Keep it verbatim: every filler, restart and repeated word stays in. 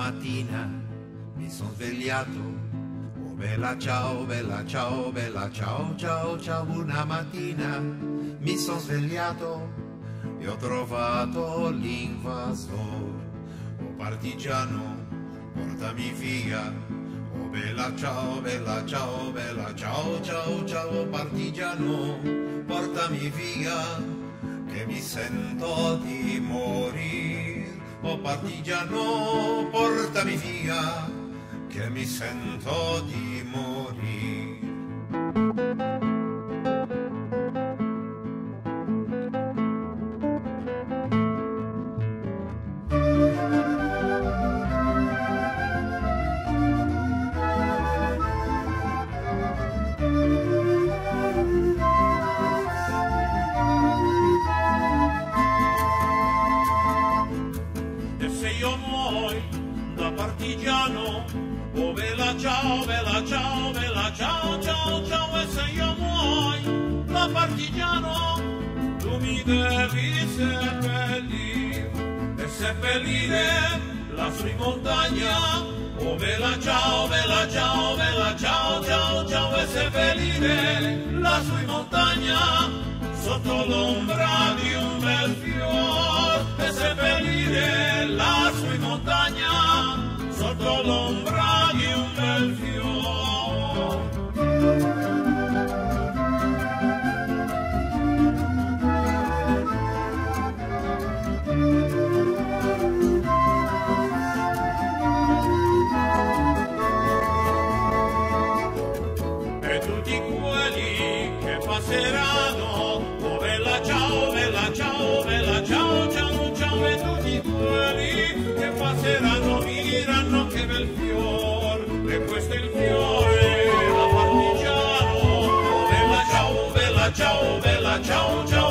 mattina mi sono svegliato, oh bella ciao, bella ciao, bella ciao, ciao, ciao, una mattina mi sono svegliato e ho trovato l'invasor, oh partigiano, portami via, oh bella ciao, bella ciao, bella ciao, ciao, ciao, partigiano, portami via, che mi sento di morire, oh partigiano, portami via, che mi sento di morire. Io muoio da partigiano, oh bella ciao, bella ciao, bella ciao, ciao, ciao, e se io muoio da partigiano, tu mi devi seppellire, e seppellire lassù in montagna, oh bella ciao, bella ciao, bella ciao, ciao, ciao, e seppellire lassù in montagna, sotto l'ombra di un bel fior, e seppellire lassù in montagna, sotto l'ombra di un bel fior. E tutti quelli che passeranno, oh bella ciao, bella ciao, bella ciao, ciao, ciao, e tutti quelli che passeranno mi diranno che bel fior, e questo è il fiore da partigiano, oh bella ciao, bella ciao, bella ciao, ciao.